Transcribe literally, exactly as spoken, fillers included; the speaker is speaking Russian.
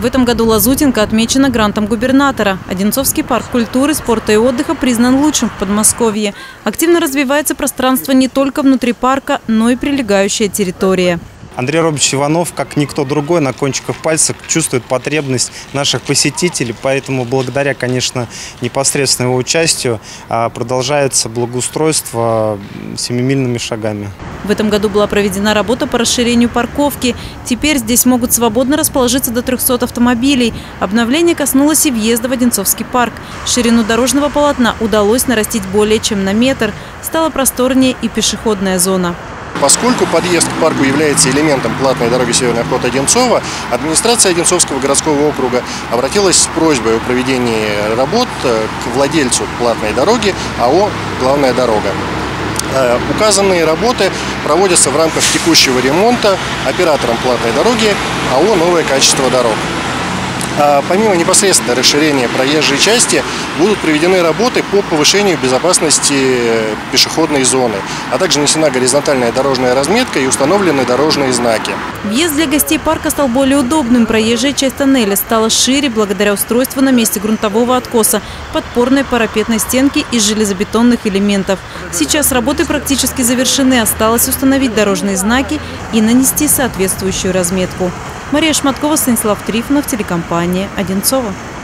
этом году Лазутинка отмечена грантом губернатора. Одинцовский парк культуры, спорта и отдыха признан лучшим в Подмосковье. Активно развивается пространство не только внутри парка, но и прилегающая территория. Андрей Робович Иванов, как никто другой, на кончиках пальцев чувствует потребность наших посетителей. Поэтому благодаря, конечно, непосредственно его участию продолжается благоустройство семимильными шагами. В этом году была проведена работа по расширению парковки. Теперь здесь могут свободно расположиться до трёхсот автомобилей. Обновление коснулось и въезда в Одинцовский парк. Ширину дорожного полотна удалось нарастить более чем на метр. Стала просторнее и пешеходная зона. Поскольку подъезд к парку является элементом платной дороги Северный обход Одинцова, администрация Одинцовского городского округа обратилась с просьбой о проведении работ к владельцу платной дороги АО «Главная дорога». Указанные работы проводятся в рамках текущего ремонта оператором платной дороги АО «Новое качество дорог». А помимо непосредственно расширения проезжей части, будут проведены работы по повышению безопасности пешеходной зоны, а также нанесена горизонтальная дорожная разметка и установлены дорожные знаки. Въезд для гостей парка стал более удобным. Проезжая часть тоннеля стала шире благодаря устройству на месте грунтового откоса, подпорной парапетной стенки из железобетонных элементов. Сейчас работы практически завершены. Осталось установить дорожные знаки и нанести соответствующую разметку. Мария Шматкова, Станислав Трифонов, телекомпания «Одинцово».